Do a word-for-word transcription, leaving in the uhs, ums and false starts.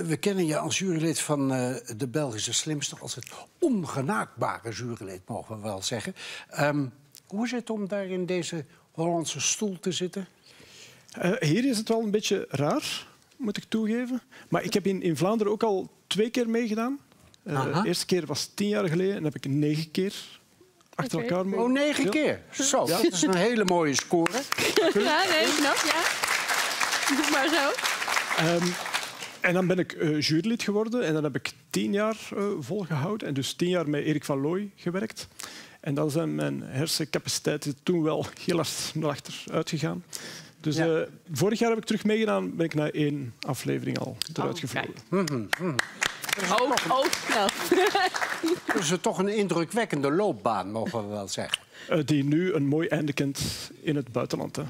we kennen je als jurylid van uh, de Belgische Slimste... als het ongenaakbare jurylid, mogen we wel zeggen. Um, hoe is het om daar in deze Hollandse stoel te zitten? Uh, hier is het wel een beetje raar, moet ik toegeven. Maar ik heb in, in Vlaanderen ook al twee keer meegedaan. Uh, de eerste keer was tien jaar geleden en heb ik negen keer achter okay. elkaar meegedaan. Oh, negen keer? Zo, ja. Dat is een hele mooie score. Ja, nee, knap, ja. Doe maar zo. Um, en dan ben ik uh, jurylid geworden en dan heb ik tien jaar uh, volgehouden. En dus tien jaar met Erik van Looy gewerkt. En dan zijn mijn hersencapaciteiten toen wel heel hard naar achter uitgegaan. Dus ja. uh, vorig jaar heb ik terug meegedaan, ben ik na één aflevering al eruit oh, gevlogen. Mm-hmm. Mm. Ook, ook knap. Dus het is toch een indrukwekkende loopbaan, mogen we wel zeggen. Uh, die nu een mooi einde kent in het buitenland. Hè.